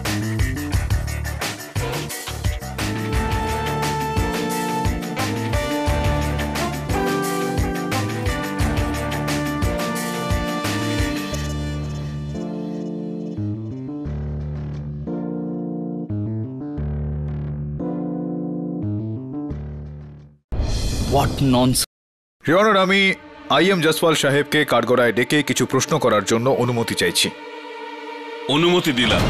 What nonsense! Your Honor, আমি আইএম জসওয়াল সাহেবকে কাঠগড়ায় ডেকে কিছু প্রশ্ন করার জন্য অনুমতি চাইছি। অনুমতি দিলাম।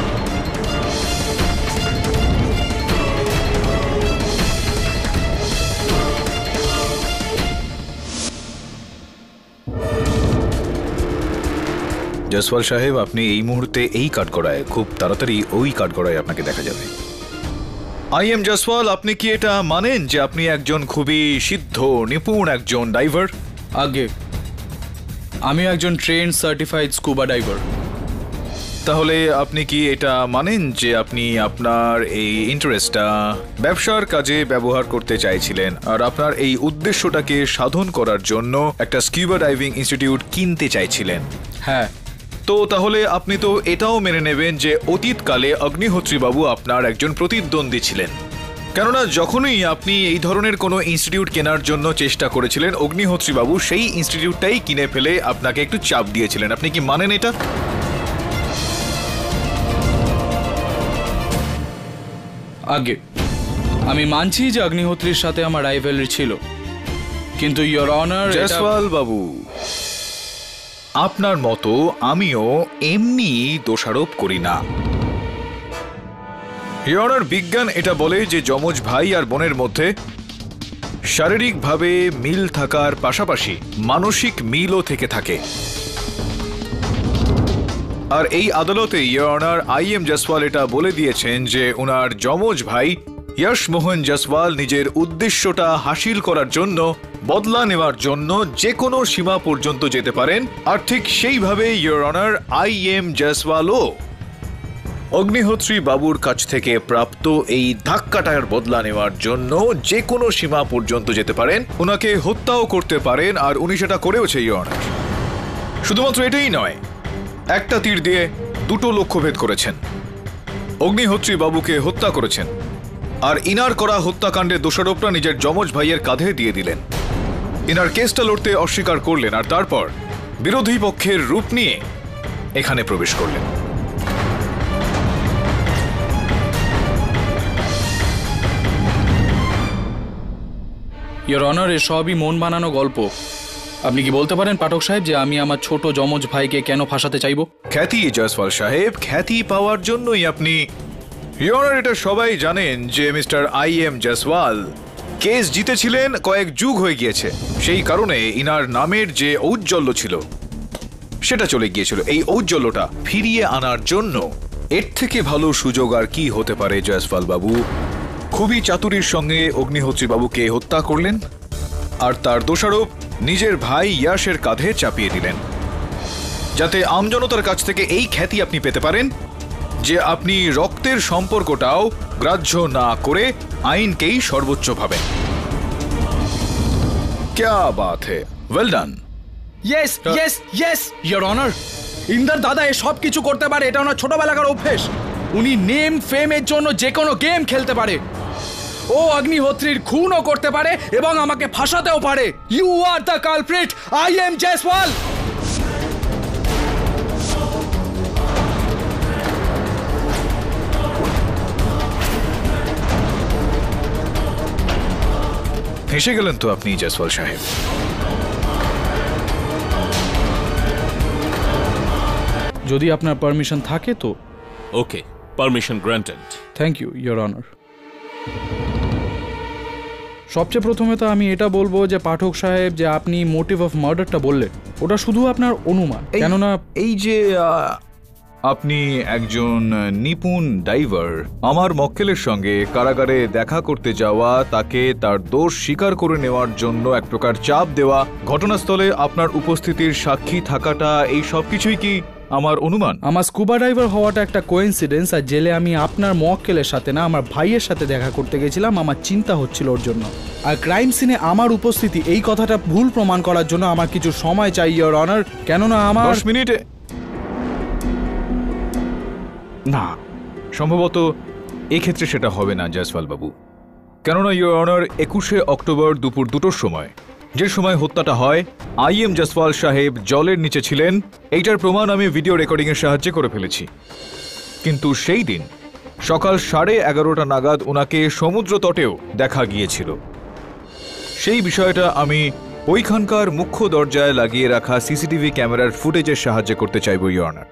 জসওয়াল সাহেব, আপনি এই মুহূর্তে এই কাঠগড়ায়, খুব তাড়াতাড়ি ওই কাঠগড়ায় আপনাকে দেখা যাবে। আইএম জসওয়াল, আপনি কি এটা মানেন যে আপনি একজন খুবই সিদ্ধ নিপুণ একজন ডাইভার? আগে আমি একজন ট্রেন সার্টিফাইড স্কুবা ডাইভার। তাহলে আপনি কি এটা মানেন যে আপনি আপনার এই ইন্টারেস্টটা ব্যবসার কাজে ব্যবহার করতে চাইছিলেন, আর আপনার এই উদ্দেশ্যটাকে সাধন করার জন্য একটা স্কুবা ডাইভিং ইনস্টিটিউট কিনতে চাইছিলেন? হ্যাঁ। তো তাহলে আপনি তো এটাও মেনে নেবেন যে অতীতকালে অগ্নিহোত্রী বাবু আপনার একজন প্রতিদ্বন্দ্বী ছিলেন, কেননা যখনই আপনি এই ধরনের কোনো ইনস্টিটিউট কেনার জন্য চেষ্টা করেছিলেন, অগ্নিহোত্রী বাবু সেই ইনস্টিটিউটটাই কিনে ফেলে আপনাকে একটু চাপ দিয়েছিলেন। আপনি কি মানেন এটা? আগে আমি মানছি যে অগ্নিহোত্রীর সাথে আমার রাইভেলরি ছিল, কিন্তু ইওর অনার জয়সওয়াল বাবু, আপনার মতো আমিও এমনি দোষারোপ করি না। ইওর অনার, বিজ্ঞান এটা বলে যে যমজ ভাই আর বোনের মধ্যে শারীরিকভাবে মিল থাকার পাশাপাশি মানসিক মিলও থেকে থাকে। আর এই আদালতে ইওর অনার আইএম জসওয়াল এটা বলে দিয়েছেন যে ওনার যমজ ভাই যশ মোহন জসওয়াল নিজের উদ্দেশ্যটা হাসিল করার জন্য, বদলা নেওয়ার জন্য যে কোনো সীমা পর্যন্ত যেতে পারেন। আর ঠিক সেইভাবে ইওর অনার আইএম জসওয়ালও অগ্নিহোত্রী বাবুর কাছ থেকে প্রাপ্ত এই ধাক্কাটার বদলা নেওয়ার জন্য যে কোনো সীমা পর্যন্ত যেতে পারেন, ওনাকে হত্যাও করতে পারেন, আর উনি সেটা করেওছে ইওর অনার। শুধুমাত্র এটাই নয়, একটা তীর দিয়ে দুটো লক্ষ্যভেদ করেছেন। অগ্নিহোত্রী বাবুকে হত্যা করেছেন, আর ইনার করা হত্যাকাণ্ডের দোষারোপটা নিজের যমজ ভাইয়ের কাঁধে দিয়ে দিলেন। ইনার কেসটা লড়তে অস্বীকার করলেন, আর তারপর বিরোধী পক্ষের রূপ নিয়ে এখানে প্রবেশ করলেন। ইওর অনার, এসবই মন বানানো গল্প। আপনি কি বলতে পারেন পাঠক সাহেব যে আমি আমার ছোট যমজ ভাইকে কেন ফাঁসাতে চাইব? খ্যাতি জয়সওয়াল সাহেব, খ্যাতি পাওয়ার জন্যই আপনি। ইওর অনার, এটা সবাই জানেন যে মিস্টার আইএম জসওয়াল কেস জিতেছিলেন, কয়েক যুগ হয়ে গিয়েছে। সেই কারণে ইনার নামের যে ঔজ্জ্বল্য ছিল সেটা চলে গিয়েছিল। এই ঔজ্জ্বল্যটা ফিরিয়ে আনার জন্য এর থেকে ভালো সুযোগ আর কি হতে পারে জয়সওয়াল বাবু? খুবই চাতুরীর সঙ্গে অগ্নিহোত্রী বাবুকে হত্যা করলেন, আর তার দোষারোপ নিজের ভাই ইয়াশের কাঁধে চাপিয়ে দিলেন, যাতে আমজনতার কাছ থেকে এই খ্যাতি আপনি পেতে পারেন যে আপনি রক্তের সম্পর্কটাও গ্রাহ্য না করে আইনকেই সর্বোচ্চ ভাবেন। क्या बात है, well done. Yes yes yes your honour, Inder দাদা এ সব কিছু করতে পারে, এটা ওনার ছোটবেলাকার অভ্যেস। উনি নেম ফেমের জন্য যে কোনো গেম খেলতে পারে। ও অগ্নিহোত্রীর খুনও করতে পারে এবং আমাকে ফাঁসাতেও পারে। You are the culprit, I M Jaiswal. ফেঁসে গেলেন তো আপনি জয়সওয়াল সাহেব। যদি আপনার পারমিশন থাকে তো। Okay, permission granted. Thank you your honour. সবচেয়ে প্রথমে তো আমি এটা বলবো যে পাঠক সাহেব, যে আপনি মোটিভ অফ মার্ডারটা বললেন, ওটা শুধু আপনার অনুমান, কেননা এই যে আপনি একজন নিপুণ ডাইভার, আমার মক্কেলের সঙ্গে কারাগারে দেখা করতে যাওয়া, তাকে তার দোষ স্বীকার করে নেওয়ার জন্য এক প্রকার চাপ দেওয়া, ঘটনাস্থলে আপনার উপস্থিতির সাক্ষী থাকাটা, এই সব কিছুই কি আমার অনুমান? আমার স্কুবা ডাইভার হওয়াটা একটা কোইন্সিডেন্স, আর জেলে আমি আপনার মক্কেলের সাথে না, আমার ভাইয়ের সাথে দেখা করতে গেছিলাম। আমার চিন্তা হচ্ছিল ওর জন্য। আর ক্রাইম সিনে আমার উপস্থিতি, এই কথাটা ভুল প্রমাণ করার জন্য আমার কিছু সময় চাই ইওর অনার, কেননা আমার 10 মিনিটে না, সম্ভবত এক্ষেত্রে সেটা হবে না জয়সওয়াল বাবু, কেননা ইয়োর অনার 21শে অক্টোবর দুপুর 2টোর সময় যে সময় হত্যাটা হয় আইএম জয়সওয়াল সাহেব জলের নিচে ছিলেন, এইটার প্রমাণ আমি ভিডিও রেকর্ডিংয়ের সাহায্যে করে ফেলেছি। কিন্তু সেই দিন সকাল 11:30 নাগাদ ওনাকে সমুদ্র তটেও দেখা গিয়েছিল। সেই বিষয়টা আমি ওইখানকার মুখ্য দরজায় লাগিয়ে রাখা সিসিটিভি ক্যামেরার ফুটেজের সাহায্যে করতে চাইব your honour.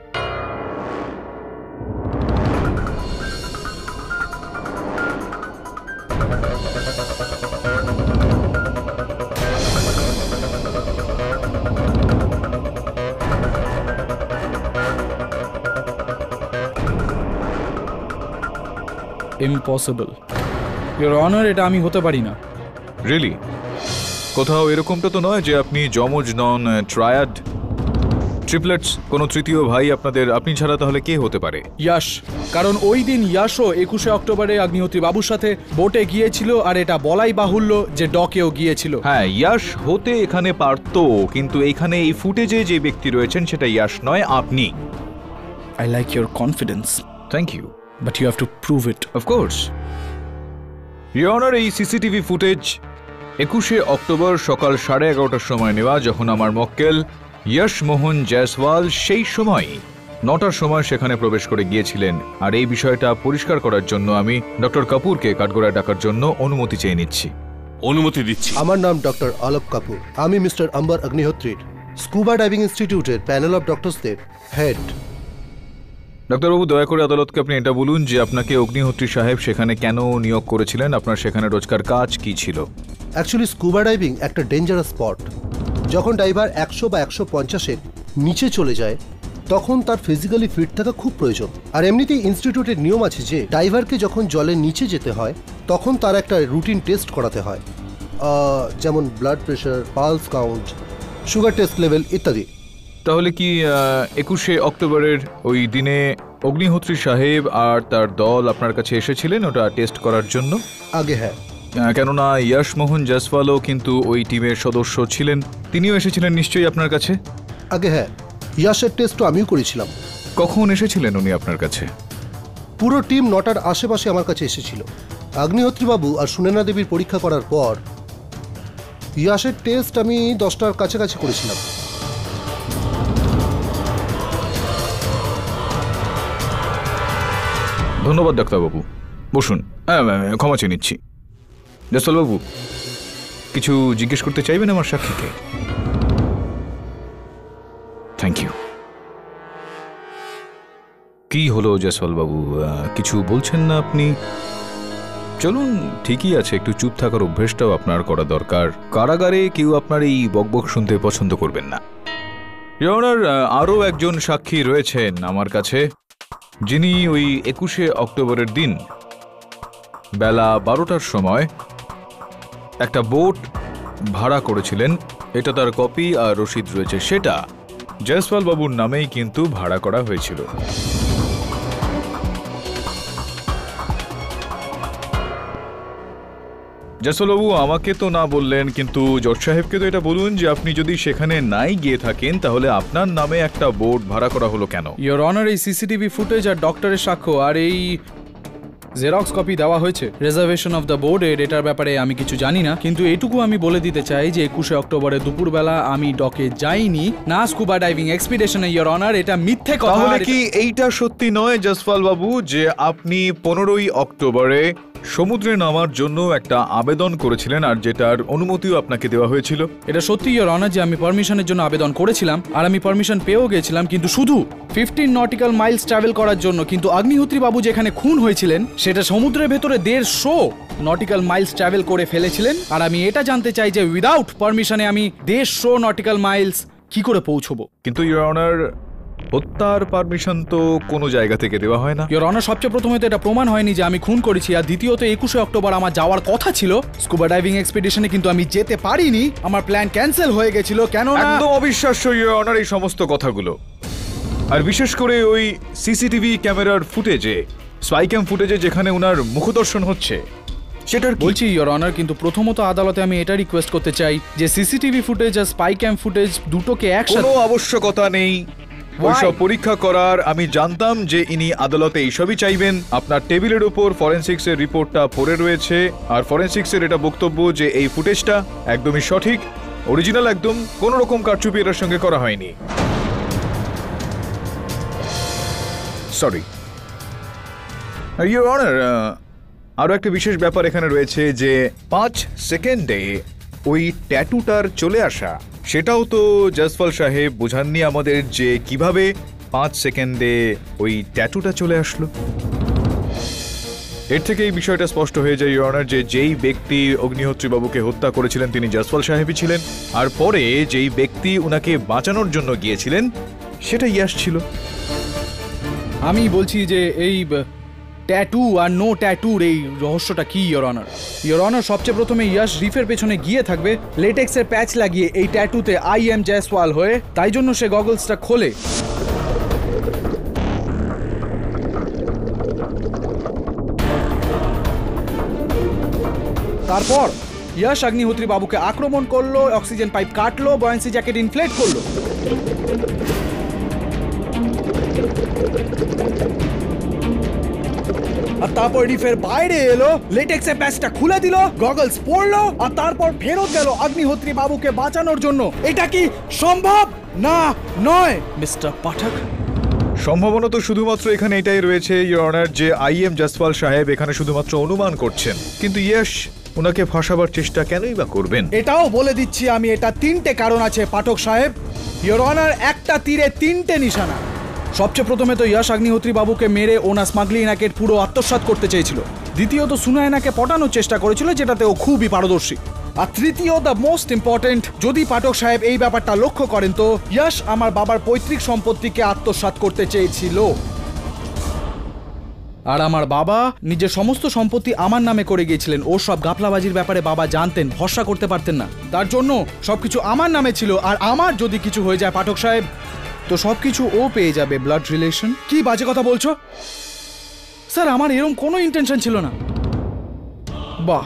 Impossible your honour, এটা আমি হতে পারি না। রিয়েলি? কোথাও এরকমটা তো নয় যে আপনি যমজ নন, ট্রায়াড, ট্রিপলেটস, কোনো তৃতীয় ভাই আপনাদের, আপনি ছাড়া তাহলে কে হতে পারে? ইয়াশ, কারণ ওই দিন ইয়াশও 21শে অক্টোবরে অগ্নিহোত্রী বাবুর সাথে বোটে গিয়েছিল, আর এটা বলাই বাহুল্য যে ডকেও গিয়েছিল। হ্যাঁ, ইয়াশ হতে এখানে পারতো, কিন্তু এখানে এই ফুটেজে যে ব্যক্তি রয়েছেন সেটা ইয়াশ নয়, আপনি। I like your confidence. Thank you. But you have to prove it. Of course. Your honour, এই সিসিটিভি ফুটেজ 21শে অক্টোবর সকাল 11:30টার সময় নেওয়া, যখন আমার মক্কেল ইয়াশ মোহন জয়সওয়াল সেই সময় 9টার সময় সেখানে প্রবেশ করে গিয়েছিলেন। আর এই বিষয়টা পরিষ্কার করার জন্য আমি ডক্টর কাপুরকে কাঠগড়ায় ডাকার জন্য অনুমতি চেয়ে নিচ্ছি। অনুমতি দিচ্ছি। আমার নাম ডক্টর অলক কাপুর। আমি মিস্টার আম্বার অগ্নিহোত্রীর স্কুবা ডাইভিং ইনস্টিটিউটের প্যানেল অফ ডক্টরসদের হেড। ডাক্তারবাবু, দয়া করে আদালতকে আপনি এটা বলুন যে আপনাকে অগ্নিহোত্রী সাহেব সেখানে কেন নিয়োগ করেছিলেন, আপনার সেখানে রোজকার কাজ কি ছিল? অ্যাকচুয়ালি স্কুবা ডাইভিং একটা ডেঞ্জারাস স্পট। যখন ডাইভার 100 বা 150-এর নিচে চলে যায় তখন তার ফিজিক্যালি ফিট থাকা খুব প্রয়োজন। আর এমনিতেই ইনস্টিটিউটের নিয়ম আছে যে ডাইভারকে যখন জলের নিচে যেতে হয় তখন তার একটা রুটিন টেস্ট করাতে হয়, যেমন blood pressure, pulse count, sugar test level ইত্যাদি। তাহলে কি 21শে অক্টোবরের ওই দিনে অগ্নিহোত্রী সাহেব আর তার দল আপনার কাছে এসেছিলেন ওটা টেস্ট করার জন্য? আগে হ্যাঁ। কেননা ইয়াশ মোহন জয়সওয়ালও কিন্তু ওই টিমের সদস্য ছিলেন, তিনিও এসেছিলেন নিশ্চয়ই আপনার কাছে? আগে হ্যাঁ, ইয়াশের টেস্টও আমিও করেছিলাম। কখন এসেছিলেন উনি আপনার কাছে? পুরো টিম 9টার আশেপাশে আমার কাছে এসেছিল। অগ্নিহোত্রী বাবু আর সুনয়না দেবীর পরীক্ষা করার পর ইয়াশের টেস্ট আমি 10টার কাছাকাছি করেছিলাম। ধন্যবাদ ডাক্তারবাবু, বসুন। হ্যাঁ, ক্ষমা চেয়ে নিচ্ছি। জয়সওয়ালবাবু, কিছু জিজ্ঞেস করতে চাইবেন আমার সাক্ষীকে? Thank you. কি হলো জয়সওয়ালবাবু, কিছু বলছেন না আপনি? চলুন, ঠিকই আছে, একটু চুপ থাকার অভ্যেসটাও আপনার করা দরকার। কারাগারে কেউ আপনার এই বকবক শুনতে পছন্দ করবেন না। ইয়োর অনার, আরও একজন সাক্ষী রয়েছেন আমার কাছে, যিনি ওই 21শে অক্টোবরের দিন বেলা 12টার সময় একটা বোট ভাড়া করেছিলেন। এটা তার কপি আর রসিদ রয়েছে, সেটা জয়সওয়াল বাবুর নামেই কিন্তু ভাড়া করা হয়েছিল। জয়সওয়ালবাবু আমাকে তো না বললেন, কিন্তু জজ সাহেবকে তো এটা বলুন যে আপনি যদি সেখানে নাই গিয়ে থাকেন তাহলে আপনার নামে একটা বোট ভাড়া করা হলো কেন? ইয়োর অনার, এই সিসিটিভি ফুটেজ আর ডক্টরের সাক্ষ্য আর এই জেরক্স কপি দেওয়া হয়েছে রিজার্ভেশন অফ দ্য বোর্ডের, এটার ব্যাপারে আমি কিছু জানি না, কিন্তু এটুকু আমি বলে দিতে চাই যে 21শে অক্টোবরে দুপুরবেলা আমি ডকে যাইনি, না স্কুবা ডাইভিং এক্সপিডিশনে। ইয়োর অনার, এটা মিথ্যে কথা। তাহলে কি এইটা সত্যি নয় জয়সওয়াল বাবু যে আপনি 15ই অক্টোবরে সমুদ্রে নামার জন্য একটা আবেদন করেছিলেন আর যেটার অনুমতিও আপনাকে দেওয়া হয়েছিল? এটা সত্যি ইয়োর অনার যে আমি পারমিশনের জন্য আবেদন করেছিলাম আর আমি পারমিশন পেয়েও গেছিলাম, কিন্তু শুধু 15 নটিক্যাল মাইলস ট্রাভেল করার জন্য। কিন্তু অগ্নিহোত্রী বাবু যেখানে খুন হয়েছিলেন সেটা সমুদ্রের ভেতরে 150 নটিক্যাল মাইলস ট্রাভেল করে ফেলেছিলেন। আর আমি এটা জানতে চাই যে উইদাউট পারমিশনে আমি 150 নটিক্যাল মাইলস কি করে পৌঁছবো? কিন্তু ইয়োর অনার, হত্যার পারমিশন তো কোনো জায়গা থেকে দেওয়া হয় না। ইয়োর অনার, সবচেয়ে প্রথমে তো এটা প্রমাণ হয়নি যে আমি খুন করেছি, আর দ্বিতীয়ত 21শে অক্টোবর আমার যাওয়ার কথা ছিল স্কুবা ডাইভিং এক্সপিডিশনে, কিন্তু আমি যেতে পারিনি, আমার প্ল্যান ক্যান্সেল হয়ে গেছিল। কেন? একদম অবিশ্বাস্য ইয়োর অনার এই সমস্ত কথাগুলো, আর বিশেষ করে ওই সিসিটিভি ক্যামেরার ফুটেজে, স্পাইক্যাম ফুটেজে যেখানে ওনার মুখদর্শন হচ্ছে সেটার বলছি ইয়োর অনার, কিন্তু প্রথমত আদালতে আমি এটা রিকোয়েস্ট করতে চাই যে সিসিটিভি ফুটেজ আর স্পাই ক্যাম ফুটেজ দুটোকে একসাথে। কোনো আবশ্যকতা নেই ওইসব পরীক্ষা করার আমি জানতাম যে ইনি আদালতে এইসবই চাইবেন। আপনার টেবিলের উপর ফরেনসিক্স এর রিপোর্টটা পড়ে রয়েছে, আর ফরেনসিক্স এর এটা বক্তব্য যে এই ফুটেজটা একদমই সঠিক, অরিজিনাল একদম, কোনো রকম কারচুপি এর সঙ্গে করা হয়নি। সরি ইওর অনার, আরো একটা বিশেষ ব্যাপার এখানে রয়েছে যে 5 সেকেন্ডে ওই ট্যাটুটার চলে আসা, সেটাও তো জয়সওয়াল সাহেব বোঝাননি আমাদের যে কিভাবে 5 সেকেন্ডে ওই ট্যাটুটা চলে আসলো। এর থেকে এই বিষয়টা স্পষ্ট হয়ে যায় ইওর অনার যে যেই ব্যক্তি অগ্নিহোত্রী বাবুকে হত্যা করেছিলেন তিনি জয়সওয়াল সাহেবই ছিলেন, আর পরে যেই ব্যক্তি উনাকে বাঁচানোর জন্য গিয়েছিলেন সেটা ইয়াশ ছিল। আমি বলছি যে এই ট্যাটু আর নো ট্যাটুর এই রহস্যটা কি ইওর অনার? ইওর অনার, সবচেয়ে প্রথমে ইয়াশ রিফের পেছনে গিয়ে থাকবে লেটেক্সের প্যাচ লাগিয়ে এই ট্যাটুতে আই এম জয়সওয়াল হয়ে, তাই জন্য সে গগলসটা খোলে। তারপর ইয়াশ অগ্নিহোত্রী বাবুকে আক্রমণ করলো, অক্সিজেন পাইপ কাটলো, বয়েন্সি জ্যাকেট ইনফ্লেট করলো। আর তারপর রিফের বাইরে এলো, লেটেক্সের প্যাচটা খুলে দিল, গগলস পরলো, আর তারপর ফেরত গেল অগ্নিহোত্রী বাবুকে বাঁচানোর জন্য। এটা কি সম্ভব? না, নয় মিস্টার পাঠক। সম্ভাবনা তো শুধুমাত্র এখানে এটাই রয়েছে ইওর অনার যে আই এম জয়সওয়াল সাহেব এখানে শুধুমাত্র অনুমান করছেন, কিন্তু ইয়াশ ওনাকে ফাঁসাবার চেষ্টা কেনই বা করবেন? এটাও বলে দিচ্ছি আমি, এটা 3টে কারণ আছে পাঠক সাহেব। ইওর অনার, একটা তীরে 3টে নিশানা। সবচেয়ে প্রথমে তো ইয়াশ অগ্নিহোত্রী বাবুকে মেরে ওনা স্মাগলিং র্যাকেট পুরো আত্মসাৎ করতে চেয়েছিল। দ্বিতীয়ত সুনায়নাকে পটানোর চেষ্টা করেছিল, যেটাতে ও খুবই পারদর্শী। আর তৃতীয়, দ্য মোস্ট ইম্পর্টেন্ট, যদি পাঠক সাহেব এই ব্যাপারটা লক্ষ্য করেন তো ইয়াশ আমার বাবার পৈতৃক সম্পত্তিকে আত্মসাৎ করতে চেয়েছিল। আর আমার বাবা নিজের সমস্ত সম্পত্তি আমার নামে করে গিয়েছিলেন। ও সব গাফলাবাজির ব্যাপারে বাবা জানতেন, ভরসা করতে পারতেন না। তার জন্য সবকিছু আমার নামে ছিল, আর আমার যদি কিছু হয়ে যায় পাঠক সাহেব, তো সবকিছু ও পেয়ে যাবে। Blood relation. কি বাজে কথা বলছো স্যার? আমার এরকম কোনো ইন্টেনশন ছিল না। বাহ,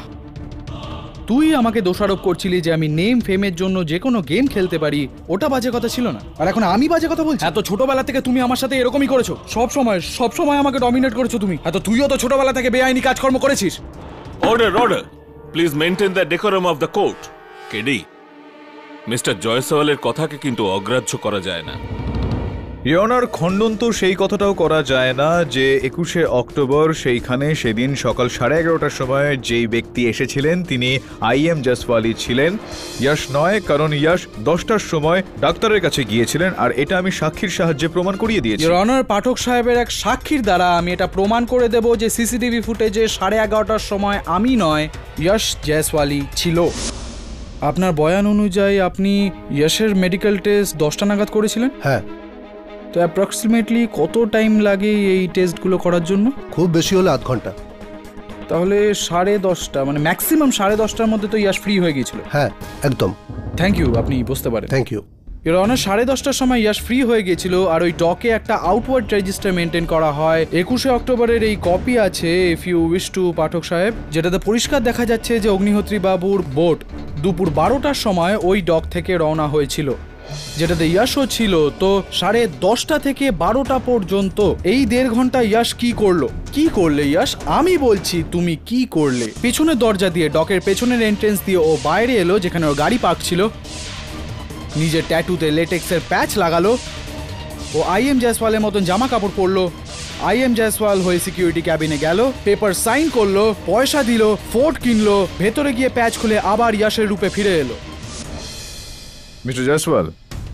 তুই আমাকে দোষারোপ করছিলি যে আমি নেম ফেমের জন্য যে কোনো গেম খেলতে পারি, ওটা বাজে কথা ছিল না। আর এখন আমি বাজে কথা বলছি? এত ছোটবেলা থেকে তুমি আমার সাথে এরকমই করেছো, সব সময় আমাকে ডমিনেট করেছো তুমি। এত তুইও তো ছোটবেলা থেকে বেআইনি কাজকর্ম করেছিস। Order, order, please maintain the decorum of the court. KD, mister জয়সওয়ালের কথাকে কিন্তু অগ্রাহ্য করা যায় না। ইওর অনার, খণ্ডন তো সেই কথাটাও করা যায় না যে 21শে অক্টোবর সেইখানে সেদিন সকাল 11:30টার সময় যেই ব্যক্তি এসেছিলেন তিনি আই এম জয়সওয়ালই ছিলেন, ইয়াশ নয়। কারণ ইয়াশ 10টার সময় ডাক্তারের কাছে গিয়েছিলেন, আর এটা আমি সাক্ষীর সাহায্যে প্রমাণ করিয়ে দিয়েছি। ইওর অনার, পাঠক সাহেবের এক সাক্ষীর দ্বারা আমি এটা প্রমাণ করে দেব যে সিসিটিভি ফুটেজে 11:30টার সময় আমি নয়, ইয়াশ জয়সওয়ালই ছিল। আপনার বয়ান অনুযায়ী আপনি ইয়াশের মেডিকেল টেস্ট 10টা নাগাদ করেছিলেন? হ্যাঁ। তো অ্যাপ্রক্সিমেটলি কত টাইম লাগে এই টেস্টগুলো করার জন্য? খুব বেশি হলে আধ ঘন্টা। তাহলে 10:30, মানে ম্যাক্সিমাম 10:30টার মধ্যে তো ইয়াশ ফ্রি হয়ে গিয়েছিল। হ্যাঁ, একদম। থ্যাংক ইউ, আপনি বুঝতে পারেন। Thank you. ইওর অনার, 10:30টার সময় ইয়াশ ফ্রি হয়ে গিয়েছিল, আর ওই ডকে একটা আউটওয়ার্ড রেজিস্টার মেনটেন করা হয়। 21শে অক্টোবরের এই কপি আছে, if you wish to, Pathak সাহেব, যেটাতে পরিষ্কার দেখা যাচ্ছে যে অগ্নিহোত্রী বাবুর বোট দুপুর 12টার সময় ওই ডক থেকে রওনা হয়েছিল, যেটাতে ইয়াশও ছিল। তো 10:30 থেকে 12টা পর্যন্ত এই 1.5 ঘন্টা ইয়াশ কি করলো? কি করলে ইয়াশ? আমি বলছি তুমি কি করলে? পেছনের দরজা দিয়ে, ডকের পেছনের এন্ট্রেন্স দিয়ে ও বাইরে এলো, যেখানে ওর গাড়ি পার্ক ছিল, নিজের ট্যাটুতে লেটেক্সের প্যাচ লাগালো, ও আই এম জয়সওয়ালের মতন জামা কাপড় পরলো, আই এম জয়সওয়াল হয়ে সিকিউরিটি ক্যাবিনে গেল, পেপার সাইন করলো, পয়সা দিল, ফোর্ট কিনলো, ভেতরে গিয়ে প্যাচ খুলে আবার ইয়াশের রূপে ফিরে এলো। মিস্টার জয়সওয়াল,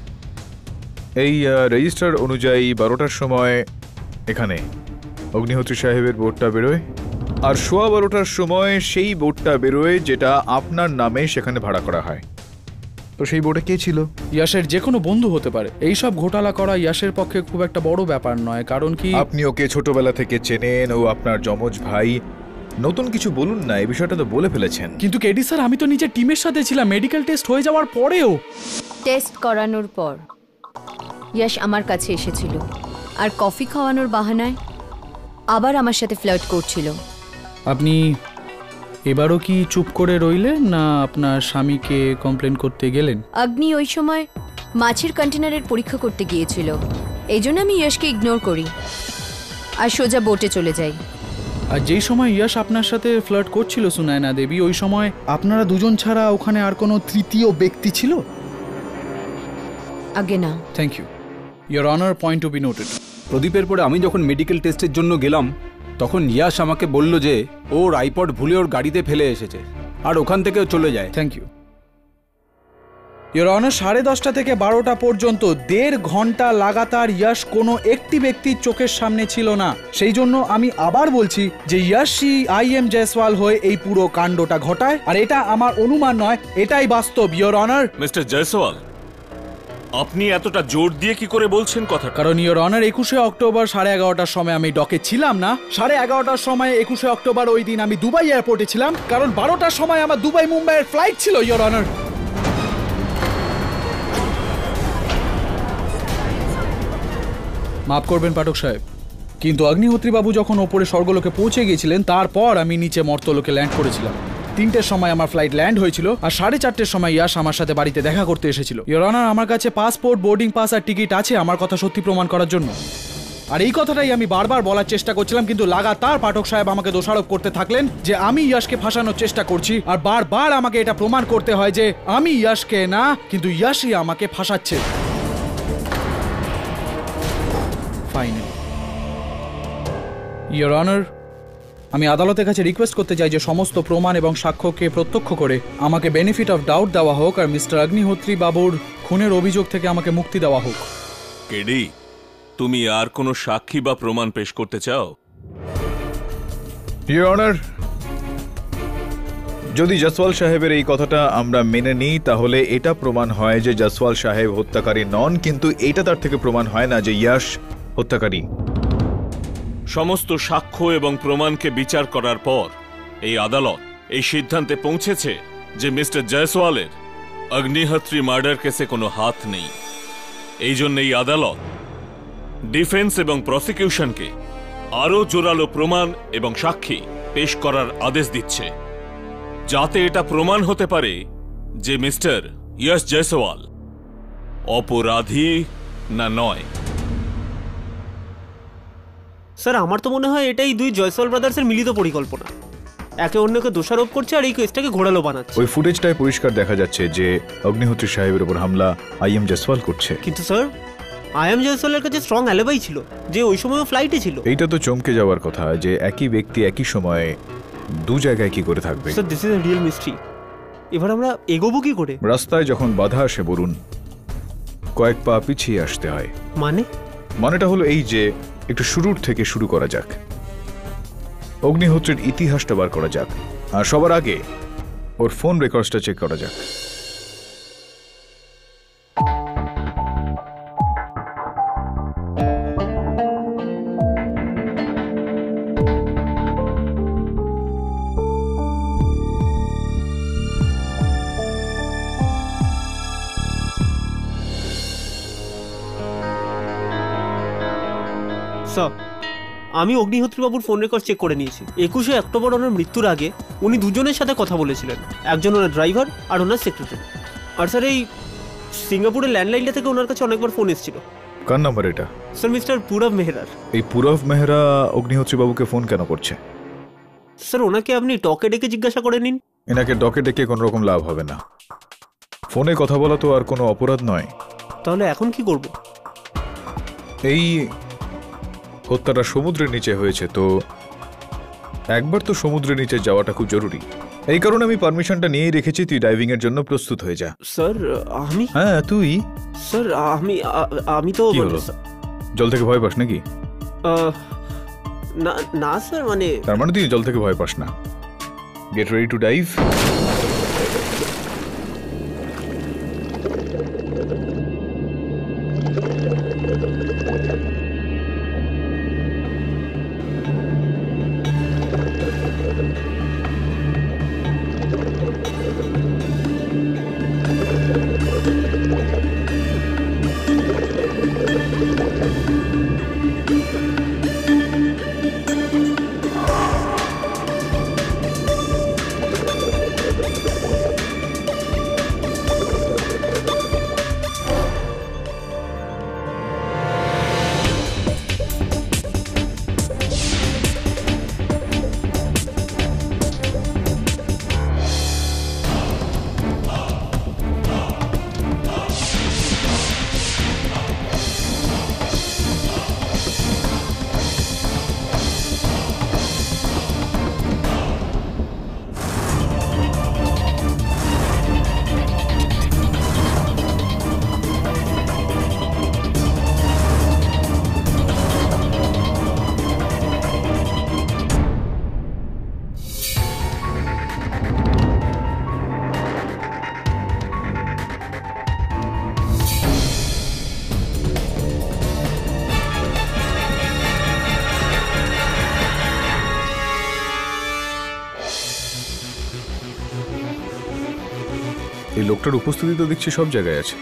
এই রেজিস্টার অনুযায়ী 12টার সময় এখানে অগ্নিহোত্রী সাহেবের বোটটা বেরোয়, আর 12:15টার সময় সেই বোটটা বেরোয় যেটা আপনার নামে সেখানে ভাড়া করা হয়। তো সেই বোটে কে ছিল? ইয়াশের যে কোনো বন্ধু হতে পারে। এইসব ঘোটালা করা ইয়াশের পক্ষে খুব একটা বড় ব্যাপার নয়, কারণ কি আপনি ওকে ছোটবেলা থেকে চেনেন, ও আপনার যমজ ভাই। নতুন কিছু বলুন না, এই বিষয়টা তো বলে ফেলেছেন। কিন্তু কেডি স্যার, আমি তো নিজের টিমের সাথে ছিলাম মেডিকেল টেস্ট হয়ে যাওয়ার পরেও। টেস্ট করানোর পর ইয়াশ আমার কাছে এসেছিল, আর কফি খাওয়ানোর বাহানায় আবার আমার সাথে ফ্লার্ট করছিল। আপনি এবারও কি চুপ করে রইলেন, না আপনার স্বামীকে কমপ্লেন করতে গেলেন? অগ্নি ওই সময় মাছের কন্টেনারের পরীক্ষা করতে গিয়েছিল, এই জন্য আমি ইয়শকে ইগনোর করি আর সোজা বোটে চলে যাই। আর যেই সময় ইয়শ আপনার সাথে ফ্লার্ট করছিল সুনায়না দেবী, ওই সময় আপনারা দুজন ছাড়া ওখানে আর কোনো তৃতীয় ব্যক্তি ছিল? আগে না। Thank you, your honour, point to be noted. প্রদীপের পরে আমি যখন মেডিকেল টেস্টের জন্য গেলাম তখন ইয়াশ আমাকে বলল যে ওর আইপড ভুলে ওর গাড়িতে ফেলে এসেছে আর ওখান থেকেও চলে যায়। Thank you your honour. 10:30 থেকে 12টা পর্যন্ত 1.5 ঘন্টা লাগাতার ইয়শ কোনো একটি ব্যক্তির চোখের সামনে ছিল না। সেই জন্য আমি আবার বলছি যে ইয়শই IM জয়সওয়াল হয়ে এই পুরো কাণ্ডটা ঘটায়, আর এটা আমার অনুমান নয়, এটাই বাস্তব ইয়োর অনার। মিস্টার জয়সওয়াল, আপনি এতটা জোর দিয়ে কি করে বলছেন কথা? কারণ ইয়োর অনার 21শে অক্টোবর 11:30টার সময় আমি ডকে ছিলাম না। 11:30টার সময় 21শে অক্টোবর ওই দিন আমি দুবাই এয়ারপোর্টে ছিলাম, কারণ 12টার সময় আমার দুবাই মুম্বাইয়ের ফ্লাইট ছিল ইয়োর অনার। মাফ করবেন পাঠক সাহেব, কিন্তু অগ্নিহোত্রী বাবু যখন ওপরে স্বর্গলোকে পৌঁছে গিয়েছিলেন তারপর আমি নিচে মর্তলোকে ল্যান্ড করেছিলাম। 3টের সময় আমার ফ্লাইট ল্যান্ড হয়েছিল আর 4:30টের সময় ইয়াশ আমার সাথে বাড়িতে দেখা করতে এসেছিল। ইয়োর অনার, আমার কাছে পাসপোর্ট, বোর্ডিং পাস আর টিকিট আছে আমার কথা সত্যি প্রমাণ করার জন্য। আর এই কথাটাই আমি বারবার বলার চেষ্টা করছিলাম, কিন্তু লাগাতার পাঠক সাহেব আমাকে দোষারোপ করতে থাকলেন যে আমি ইয়াশকে ফাঁসানোর চেষ্টা করছি, আর বারবার আমাকে এটা প্রমাণ করতে হয় যে আমি ইয়াশকে না, কিন্তু ইয়াশই আমাকে ফাঁসাচ্ছে। ফাইনালি ইয়োর অনার, আমি আদালতের কাছে রিকোয়েস্ট করতে চাই যে সমস্ত প্রমাণ এবং সাক্ষ্যকে প্রত্যক্ষ করে আমাকে বেনিফিট অফ ডাউট দেওয়া হোক আর মিস্টার অগ্নিহোত্রী বাবুর খুনের অভিযোগ থেকে আমাকে মুক্তি দেওয়া হোক। কেডি, তুমি আর কোনো সাক্ষী বা প্রমাণ পেশ করতে চাও? ইয়োর অনার, যদি জসওয়াল সাহেবের এই কথাটা আমরা মেনে নিই তাহলে এটা প্রমাণ হয় যে জসওয়াল সাহেব হত্যাকারী নন, কিন্তু এটা তার থেকে প্রমাণ হয় না যে ইয়াশ হত্যাকারী। সমস্ত সাক্ষ্য এবং প্রমাণকে বিচার করার পর এই আদালত এই সিদ্ধান্তে পৌঁছেছে যে মিস্টার জয়সওয়ালের অগ্নিহোত্রী মার্ডার কেসে কোনো হাত নেই। এই জন্য এই আদালত ডিফেন্স এবং প্রসিকিউশনকে আরও জোরালো প্রমাণ এবং সাক্ষী পেশ করার আদেশ দিচ্ছে, যাতে এটা প্রমাণ হতে পারে যে মিস্টার ইয়শ জয়সওয়াল অপরাধী না নয়। স্যার, আমার তো মনে হয় এটাই দুই জয়সওয়াল ব্রাদার্সের মিলিত পরিকল্পনা। একে অন্যকে দোষারোপ করছে আর এই কেসটাকে ঘোরালো বানাচ্ছে। ওই ফুটেজটায় পরিষ্কার দেখা যাচ্ছে যে অগ্নিহোত্রী সাহেবের উপর হামলা IM জয়সওয়াল করছে। কিন্তু স্যার, IM জয়সওয়ালের কাছে স্ট্রং অ্যালিবাই ছিল যে ওই সময়ও ফ্লাইটে ছিল। এইটা তো চমকে যাওয়ার কথা যে একই ব্যক্তি একই সময়ে দু জায়গায় কি করে থাকবে। Sir, this is a real mystery. এবার আমরা এগোবো কি করে? রাস্তায় যখন বাধা আসে বলুন, কয়েক পা পিছিয়ে আসতে হয়। মানেটা হলো এই যে একটু শুরুর থেকে শুরু করা যাক, অগ্নিহোত্রীর ইতিহাসটা বার করা যাক, আর সবার আগে ওর ফোন রেকর্ডসটা চেক করা যাক। স্যার, আমি অগ্নিহোত্রীবাবুর ফোন রেকর্ড চেক করে নিয়েছি। 21শে অক্টোবর ওনার মৃত্যুর আগে উনি দুজনের সাথে কথা বলেছিলেন, একজন ওনার ড্রাইভার আর ওনার সেক্রেটারি। আর স্যার, এই সিঙ্গাপুরের ল্যান্ডলাইনটা থেকে ওনার কাছে অনেকবার ফোন এসেছিল। কার নাম্বার এটা? স্যার, মিস্টার পুরব মেহরার। এই পুরব মেহরা অগ্নিহোত্রী বাবুকে ফোন কেন করছে? স্যার, ওনাকে আপনি টকে ডেকে জিজ্ঞাসা করে নিন। এনাকে ডকে ডেকে কোনো রকম লাভ হবে না। ফোনে কথা বলা তো আর কোনো অপরাধ নয়। তাহলে এখন কি করব? এই হত্যাটা সমুদ্রের নিচে হয়েছে, তো একবার তো সমুদ্রের নিচে যাওয়াটা খুব জরুরি। এই কারণে আমি পারমিশনটা নিয়েই রেখেছি, তুই ডাইভিং এর জন্য প্রস্তুত হয়ে যা। স্যার, আমি? হ্যাঁ, তুই। স্যার, আমি তো কি হলো, জল থেকে ভয় পাস নাকি? না স্যার, মানে তার মানে তুই জল থেকে ভয় পাস না। Get ready to dive. এই লোকটার উপস্থিতি তো দেখছি সব জায়গায় আছে।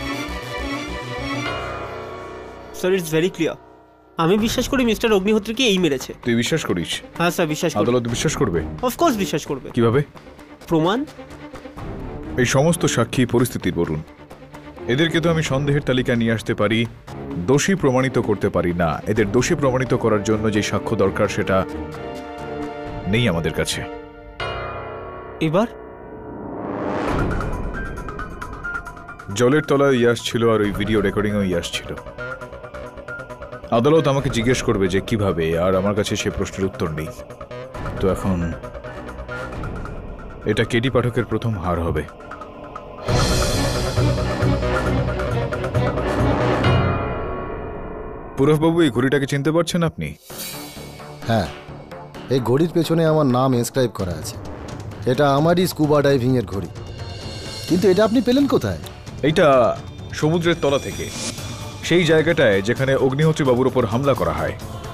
Sir, it's very clear. আমি বিশ্বাস করি মিস্টার অগ্নিহোত্রীকে এই মেরেছে। তুই বিশ্বাস করিস? হ্যাঁ স্যার, বিশ্বাস করি। আদালত বিশ্বাস করবে? অফকোর্স বিশ্বাস করবে। কিভাবে? প্রমাণ? এই সমস্ত সাক্ষী পরিস্থিতির বলুন, এদেরকে তো আমি সন্দেহের তালিকায় নিয়ে আসতে পারি, দোষী প্রমাণিত করতে পারি না। এদের দোষী প্রমাণিত করার জন্য যে সাক্ষ্য দরকার সেটা নেই আমাদের কাছে। এবার জলের তলায় ইয়াস ছিল, আর ওই ভিডিও রেকর্ডিংও ইয়াস ছিল। আদালত আমাকে জিজ্ঞেস করবে যে কিভাবে, আর আমার কাছে সে প্রশ্নের উত্তর নেই। তো এখন এটা কেডি পাঠকের প্রথম হার হবে। পুরফবাবু, এই ঘড়িটাকে চিনতে পারছেন আপনি? হ্যাঁ, এই ঘড়ির পেছনে আমার নাম ইনস্ক্রাইব করা আছে। এটা আমারই স্কুবা ডাইভিং এর ঘড়ি। কিন্তু এটা আপনি পেলেন কোথায়? এইটা সমুদ্রের তলা থেকে, সেই জায়গাটায় যেখানে অগ্নিহোত্রী বাবুর ওপর হামলা করা হয়।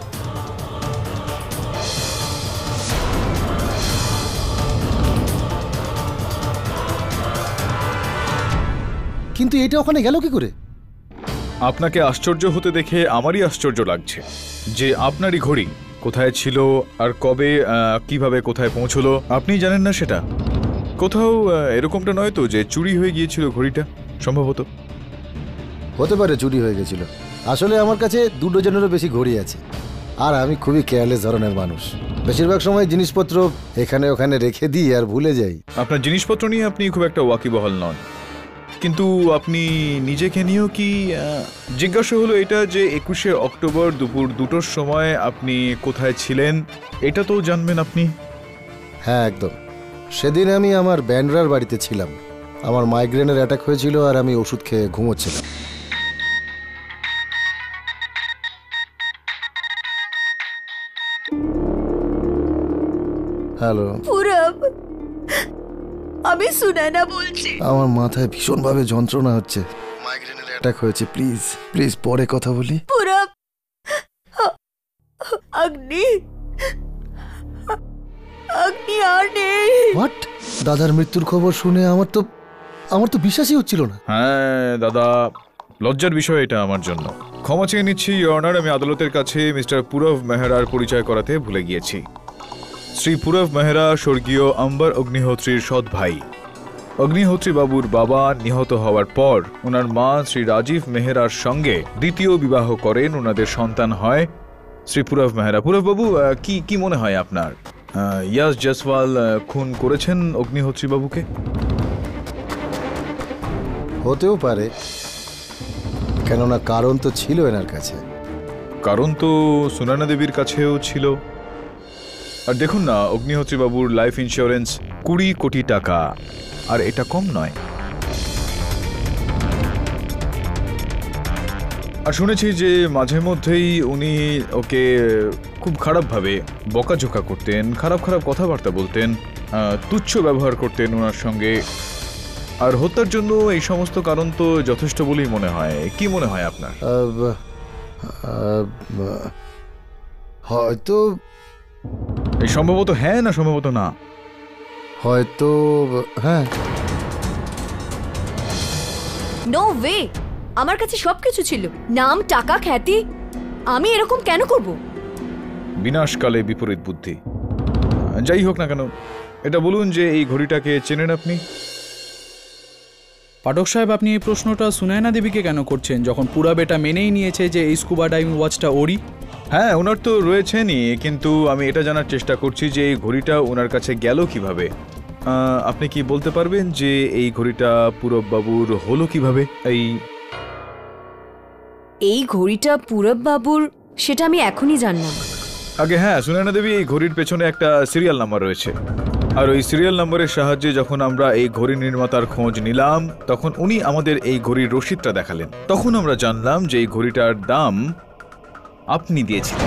কিন্তু এটা ওখানে গেল কি করে? আপনাকে আশ্চর্য হতে দেখে আমারই আশ্চর্য লাগছে যে আপনারই ঘড়ি কোথায় ছিল আর কবে কিভাবে কোথায় পৌঁছলো আপনি জানেন না সেটা। কোথাও এরকমটা নয় তো যে চুরি হয়ে গিয়েছিল ঘড়িটা? সম্ভবত হতে পারে চুরি হয়ে গেছিল। আসলে আমার কাছে 2 ডজনেরও বেশি ঘড়ি আছে, আর আমি খুবই কেয়ারলেস ধরনের মানুষ। বেশিরভাগ সময় জিনিসপত্র এখানে ওখানে রেখে দিই আর ভুলে যাই। আপনার জিনিসপত্র নিয়ে আপনি খুব একটা ওয়াকিবহাল নন, কিন্তু আপনি নিজেকে নিয়েও কি জিজ্ঞাসা হলো এটা যে 21শে অক্টোবর দুপুর 2টোর সময় আপনি কোথায় ছিলেন এটা তো জানবেন আপনি? হ্যাঁ, একদম। সেদিন আমি আমার ব্যান্ডরার বাড়িতে ছিলাম। আমার মাইগ্রেনের অ্যাটাক হয়েছিল আর আমি ওষুধ খেয়ে ঘুমোচ্ছিলাম। হ্যালো পুরব, আমি সুনয়না বলছি। আমার মাথায় ভীষণভাবে যন্ত্রণা হচ্ছে, মাইগ্রেনের অ্যাটাক হয়েছে। প্লিজ প্লিজ পরে কথা বলি। পুরব, অগ্নি অগ্নি আর নেই। হোয়াট? দাদার মৃত্যুর খবর শুনে আমার তো বিশ্বাসই হচ্ছিল না। হ্যাঁ দাদা, লজ্জার বিষয় এটা আমার জন্য। ক্ষমা চেয়ে নিচ্ছি ইওর অনার, আমি আদালতের কাছে মিস্টার পুরব মেহরার পরিচয় করাতে ভুলে গিয়েছি। শ্রী পুরব মেহরা স্বর্গীয় অম্বর অগ্নিহোত্রীর সৎ ভাই। অগ্নিহোত্রী বাবুর বাবা নিহত হওয়ার পর ওনার মা শ্রী রাজীব মেহরার সঙ্গে দ্বিতীয় বিবাহ করেন। ওনাদের সন্তান হয় শ্রী পুরব মেহরা। পুরব বাবু, কি মনে হয় আপনার ইয়াস জয়সওয়াল খুন করেছেন অগ্নিহোত্রী বাবুকে? হতেও পারে, কেননা কারণ তো ছিল এনার কাছে। কারণ তো সুনয়না দেবীর কাছেও ছিল। আর দেখুন না, অগ্নিহোত্রী বাবুর লাইফ ইন্স্যুরেন্স 20 কোটি টাকা, আর এটা কম নয়। আর শুনেছি যে মাঝে মধ্যেই উনি ওকে খুব খারাপভাবে বকাঝোকা করতেন, খারাপ কথাবার্তা বলতেন, তুচ্ছ ব্যবহার করতেন ওনার সঙ্গে। আর হত্যার জন্য এই সমস্ত কারণ তো যথেষ্ট বলেই মনে হয়। কি মনে হয় আপনার? হয়তো এই সম্ভবত হ্যাঁ না সম্ভবত না? হয়তো হ্যাঁ। নো ওয়ে, আমার কাছে সবকিছু ছিল, নাম, টাকা, খ্যাতি। আমি এরকম কেন করব? বিনাশকালে বিপরীত বুদ্ধি। যাই হোক না কেন, এটা বলুন যে এই ঘড়িটাকে চেনেন আপনি? পাঠক সাহেব, আপনি এই প্রশ্নটা সুনয়না দেবীকে কেন করছেন, যখন পুরা বেটা মেনেই নিয়েছে যে এই স্কুবা ডাইভিং ওয়াচটা ওরই? হ্যাঁ, ওনার তো রয়েছেনই, কিন্তু আমি এটা জানার চেষ্টা করছি যে এই ঘড়িটা ওনার কাছে গেল কিভাবে। আপনি কি বলতে পারবেন যে এই ঘড়িটা পুরব বাবুর হলো কিভাবে? এই ঘড়িটা পুরব বাবুর, সেটা আমি এখনই জানলাম। আগে হ্যাঁ, সুনয়না দেবী, এই ঘড়ির পেছনে একটা সিরিয়াল নাম্বার রয়েছে, আর ওই সিরিয়াল নম্বরের সাহায্যে যখন আমরা এই ঘড়ি নির্মাতার খোঁজ নিলাম তখন উনি আমাদের এই ঘড়ির রসিদটা দেখালেন। তখন আমরা জানলাম যে এই ঘড়িটার দাম আপনি দিয়েছিলেন।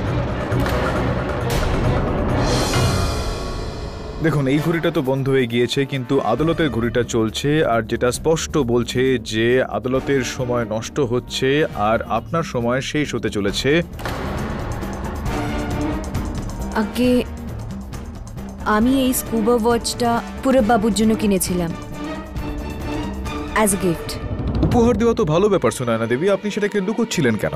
দেখুন, এই ঘড়িটা তো বন্ধ হয়ে গিয়েছে, কিন্তু আদালতের ঘড়িটা চলছে, আর যেটা স্পষ্ট বলছে যে আদালতের সময় নষ্ট হচ্ছে আর আপনার সময় শেষ হতে চলেছে। আগে আমি এই স্কুবা ওয়াচটা পুরব বাবুর জন্য কিনেছিলাম, অ্যাজ এ গিফট। উপহার দেওয়া তো ভালো ব্যাপার সুনয়না দেবী, আপনি সেটাকে লুকোচ্ছিলেন কেন?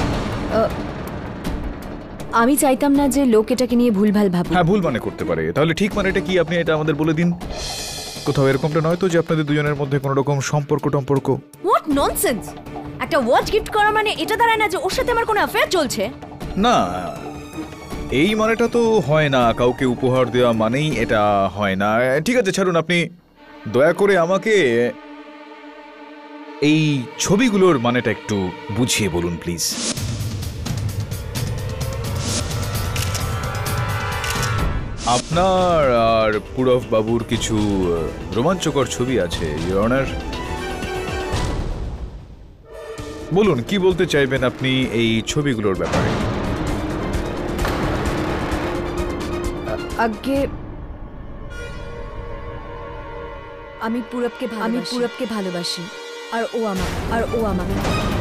আমি চাইতাম না যে লোক এটাকে নিয়ে ভুলভাল ভাবুক। হ্যাঁ, ভুল মানে করতে পারে, তাহলে ঠিক মানেটা কি আপনি এটা আমাদের বলে দিন। কোথাও এরকমটা নয় তো যে আপনাদের দুজনের মধ্যে কোনো রকম সম্পর্ক? What nonsense! একটা ওয়াচ গিফট করা মানে এটা দাঁড়ায় না যে ওর সাথে আমার কোনো অ্যাফেয়ার চলছে। না, এই মানেটা তো হয় না, কাউকে উপহার দেওয়া মানেই এটা হয় না। ঠিক আছে, ছাড়ুন, আপনি দয়া করে আমাকে এই ছবিগুলোর মানেটা একটু বুঝিয়ে বলুন প্লিজ। আপনার আর পুরব বাবুর কিছু রোমাঞ্চকর ছবি আছে ইওর অনার। বলুন কি বলতে চাইবেন আপনি এই ছবিগুলোর ব্যাপারে? আগে আমি পুরবকে ভালোবাসি আর ও আমাকে।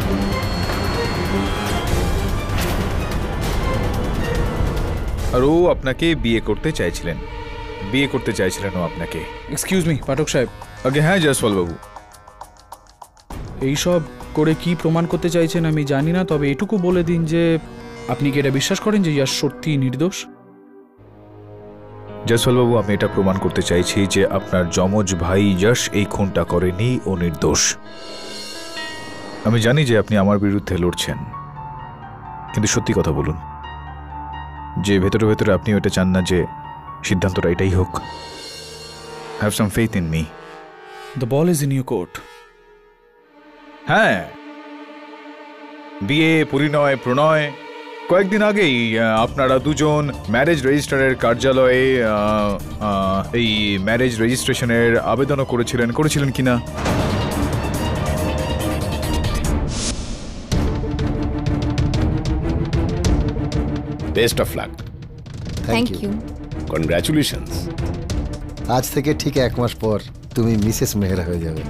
আর ও আপনাকে বিয়ে করতে চাইছিলেন ও আপনাকে। এক্সকিউজ মি পাঠক সাহেব, আগে হ্যাঁ জয়সওয়াল বাবু, এইসব করে কি প্রমাণ করতে চাইছেন আমি জানি না, তবে এটুকু বলে দিন যে আপনি কি এটা বিশ্বাস করেন যে ইয়াশ সত্যি নির্দোষ? জয়সওয়াল বাবু, আমি এটা প্রমাণ করতে চাইছি যে আপনার যমজ ভাই যশ এই খুনটা করেনি, ও নির্দোষ। আমি জানি যে আপনি আমার বিরুদ্ধে লড়ছেন, কিন্তু সত্যি কথা বলুন যে ভেতরে ভেতরে আপনি ওটা চান না যে সিদ্ধান্তটা এটাই হোক। Have some faith in me. The ball is in your court. হ্যাঁ, বিয়ে, পরিণয়, প্রণয়, কয়েকদিন আগেই আপনারা দুজন ম্যারেজ রেজিস্ট্রারের কার্যালয়ে এই ম্যারেজ রেজিস্ট্রেশনের আবেদনও করেছিলেন কিনা? Best of luck. Thank you. Congratulations. আজ থেকে ঠিক 1 মাস পর তুমি মিসেস মেহরা হয়ে যাবে।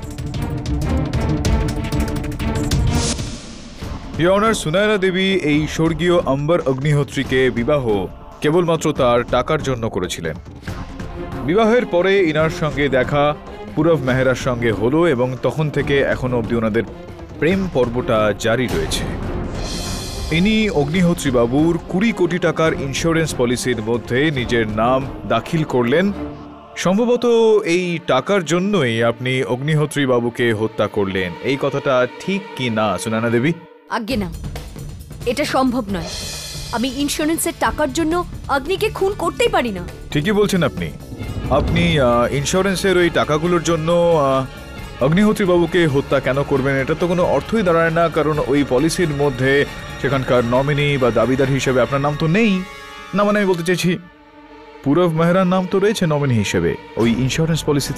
ইওর অনার, সুনয়না দেবী এই স্বর্গীয় অম্বর অগ্নিহোত্রীকে বিবাহ কেবলমাত্র তার টাকার জন্য করেছিলেন। বিবাহের পরে ইনার সঙ্গে দেখা পুরব মেহরার সঙ্গে হলো এবং তখন থেকে এখনো অবধি ওনাদের প্রেম পর্বটা জারি রয়েছে। ইনি অগ্নিহোত্রী বাবুর 20 কোটি টাকার ইন্স্যুরেন্স পলিসির মধ্যে নিজের নাম দাখিল করলেন। সম্ভবত এই টাকার জন্যই আপনি অগ্নিহোত্রী বাবুকে হত্যা করলেন। এই কথাটা ঠিক কি না সুনয়না দেবী? আজ্ঞে না, এটা সম্ভব নয়। আমি ইন্স্যুরেন্সের টাকার জন্য অগ্নিকে খুন করতেই পারি না। ঠিকই বলছেন আপনি। আপনি ইন্স্যুরেন্সের ওই টাকাগুলোর জন্য অগ্নিহোত্রী বাবুকে হত্যা কেন করবেন? এটা তো কোনো অর্থই দাঁড়ায় না, কারণ ওই পলিসির মধ্যে সেখানকার নমিনি বা দাবিদার হিসেবে আপনার নাম তো নেই। না মানে আমি বলতে চাইছি পুরব মেহরার নাম তো রয়েছে নমিনি হিসেবে ওই ইন্স্যুরেন্স পলিসিতে।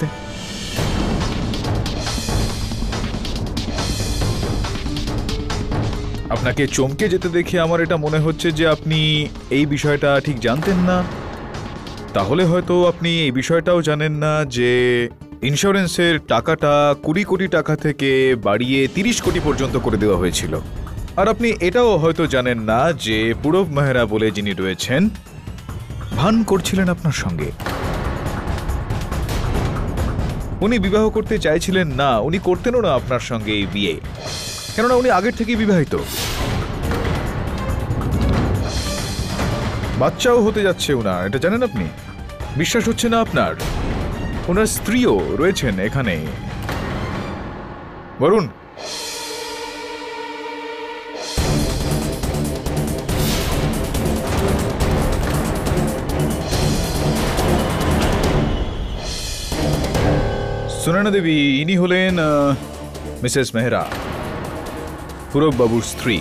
আপনাকে চমকে যেতে দেখে আমার এটা মনে হচ্ছে যে আপনি এই বিষয়টা ঠিক জানতেন না। তাহলে হয়তো আপনি এই বিষয়টাও জানেন না যে ইন্স্যুরেন্সের টাকাটা 20 কোটি টাকা থেকে বাড়িয়ে 30 কোটি পর্যন্ত করে দেওয়া হয়েছিল। আর আপনি এটাও হয়তো জানেন না যে পুরব মেহরা বলে যিনি রয়েছেন ভান করছিলেন আপনার সঙ্গে। উনি বিবাহ করতে চাইছিলেন না, উনি করতেনও না আপনার সঙ্গে এই বিয়ে, কেননা উনি আগের থেকেই বিবাহিত। বাচ্চাও হতে যাচ্ছে উনার, এটা জানেন আপনি? বিশ্বাস হচ্ছে না আপনার? ওনার স্ত্রীও রয়েছেন এখানে। বরুণ, সুনয়না দেবী, ইনি হলেন মিসেস মেহরা, পুরব বাবুর স্ত্রী।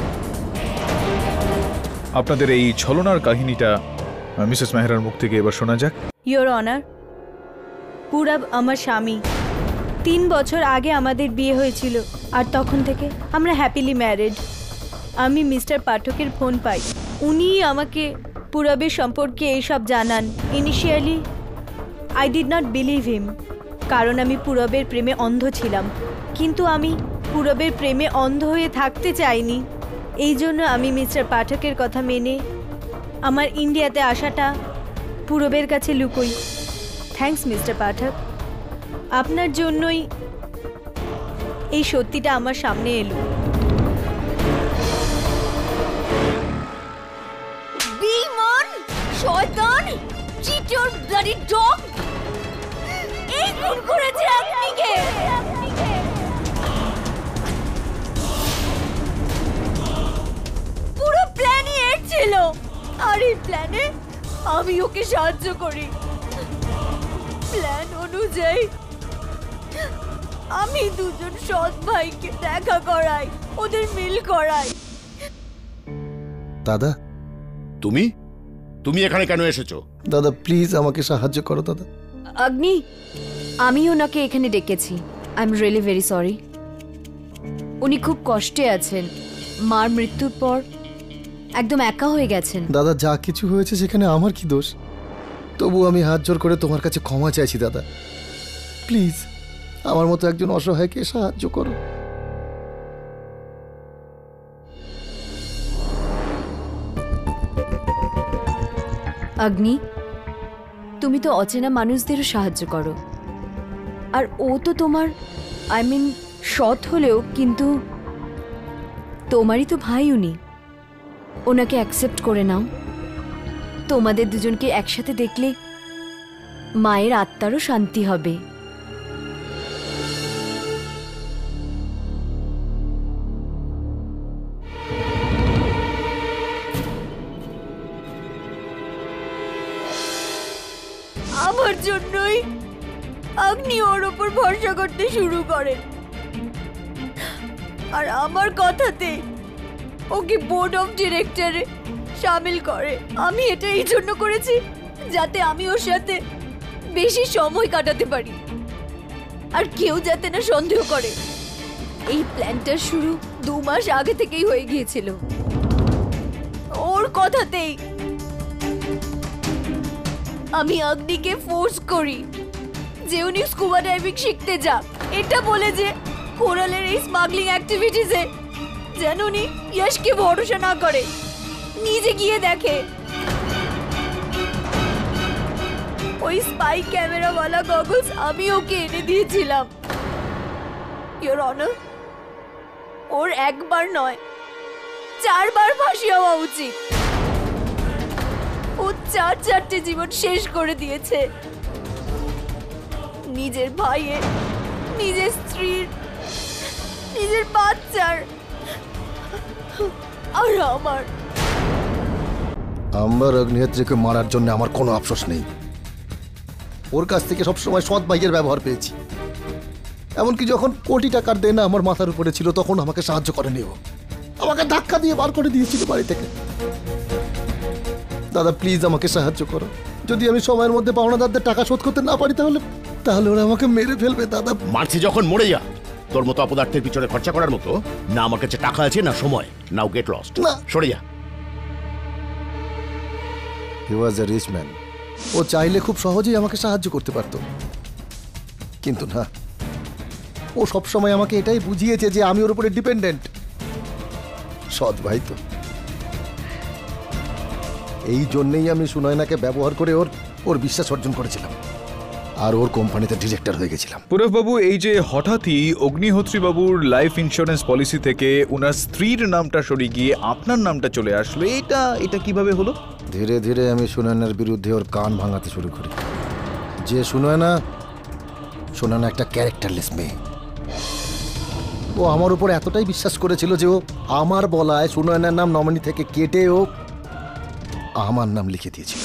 আপনাদের এই ছলনার কাহিনীটা মিসেস মেহরার মুখ থেকে এবার শোনা যাক। ইয়োর অনার, পুরব আমার স্বামী। 3 বছর আগে আমাদের বিয়ে হয়েছিল আর তখন থেকে আমরা হ্যাপিলি ম্যারিড। আমি মিস্টার পাঠকের ফোন পাই, উনি আমাকে পুরবের সম্পর্কে এইসব জানান। Initially I did not believe him, কারণ আমি পুরবের প্রেমে অন্ধ ছিলাম। কিন্তু আমি পুরবের প্রেমে অন্ধ হয়ে থাকতে চাইনি। এই জন্য আমি মিস্টার পাঠকের কথা মেনে আমার ইন্ডিয়াতে আসাটা পুরবের কাছে লুকোই। থ্যাঙ্কস মিস্টার পাঠক, আপনার জন্যই এই সত্যিটা আমার সামনে এলো। বেঈমান, শয়তান, চিটার, ব্লাডি ডগ, এই খুন করেছে আপনিকে। পুরো প্ল্যানই এর ছিল, আর এই প্ল্যানে আমি ওকে সাহায্য করি। প্ল্যান অনুযায়ী আমি দুজন সৎ ভাইকে দেখা করাই, ওদের মিল করাই। দাদা, তুমি তুমি এখানে কেন এসেছো? দাদা প্লিজ আমাকে সাহায্য করো দাদা। অগ্নি, আমি ওনাকে এখানে ডেকেছি। I am really very sorry. উনি খুব কষ্টে আছেন, মার মৃত্যুর পর একদম একা হয়ে গেছেন। দাদা যা কিছু হয়েছে সেখানে আমার কি দোষ? তবু আমি হাত জোর করে তোমার কাছে ক্ষমা চাইছি দাদা। প্লিজ আমার মতো একজন অসহায়কে সাহায্য করো। অগ্নি, তুমি তো অচেনা মানুষদেরও সাহায্য করো, আর ও তো তোমার সৎ হলেও কিন্তু তোমারই তো ভাই উনি। ওনাকে অ্যাকসেপ্ট করে নাও। তোমাদের দুজনকে একসাথে দেখলে মায়ের আত্মারও শান্তি হবে। আমার জন্যই অগ্নি ওর ওপর ভরসা করতে শুরু করে, আর আমার কথাতে ওকে বোর্ড অফ ডিরেক্টরে শামিল করে। আমি এটা এই জন্য করেছি যাতে আমি ওর সাথে বেশি সময় কাটাতে পারি, আর কেউ যাতে না সন্দেহ করে। এই প্ল্যানটার শুরু 2 মাস আগে থেকেই হয়ে গিয়েছিল। ওর কথাতেই আমি অগ্নিকে ফোর্স করি যে উনি স্কুবা ডাইভিং শিখতে যাক, এটা বলে যে কোরালের এই স্মাগলিং অ্যাক্টিভিটিসে যেন উনি ইয়াশকে ভরসা না করে, নিজে গিয়ে দেখে। ওই স্পাই ক্যামেরাওয়ালা গগলস আমি ওকে এনে দিয়েছিলাম। ইওর অনার, ওর একবার নয় 4 বার ফাঁসি হওয়া উচিত। ও 4 জীবন শেষ করে দিয়েছে, নিজের ভাইয়ের, নিজের স্ত্রীর, নিজের বাচ্চার, আর আমার। আমার অগ্নিহোত্রীকে মারার জন্য আমার কোনো আফসোস নেই। ওর কাছ থেকে সবসময় সৎ ভাইয়ের ব্যবহার পেয়েছি। এমনকি যখন কোটি টাকার দেনা আমার মাথার উপরে ছিল তখন আমাকে সাহায্য করেনি ও, আমাকে ধাক্কা দিয়ে বার করে দিয়েছিল বাড়ি থেকে। দাদা প্লিজ আমাকে সাহায্য করো। যদি আমি সময়ের মধ্যে পাওনাদারদের টাকা শোধ করতে না পারি তাহলে ওরা আমাকে মেরে ফেলবে। দাদা মারছি যখন মরে যা। তোর মতো অপদার্থের পিছনে খরচা করার মতো না আমার কাছে টাকা আছে, না সময়। নাও গেট লস্ট, না সরে যা। হি ওয়াজ এ রিচ ম্যান। ও চাইলে খুব সহজেই আমাকে সাহায্য করতে পারত, কিন্তু না, ও সবসময় আমাকে এটাই বুঝিয়েছে যে আমি ওর উপরে ডিপেন্ডেন্ট। সৎ ভাই তো। এই জন্যই আমি সুনয়নাকে ব্যবহার করে ওর বিশ্বাস অর্জন করেছিলাম, আর ওর কোম্পানিতে ডিরেক্টর হয়ে গেছিলাম। পুরববাবু, এই যে হঠাৎই অগ্নিহোত্রী বাবুর লাইফ ইন্স্যুরেন্স পলিসি থেকে ওনার স্ত্রীর নামটা সরে গিয়ে আপনার নামটা চলে আসলো, এটা কিভাবে হলো? ধীরে ধীরে আমি সুনয়নার বিরুদ্ধে ওর কান ভাঙাতে শুরু করি। যে সুনয়না একটা ক্যারেক্টারলেস মেয়ে। ও আমার উপর এতটাই বিশ্বাস করেছিল যে ও আমার বলায় সুনয়নার নাম নমিনি থেকে কেটে ও আমার নাম লিখে দিয়েছিল।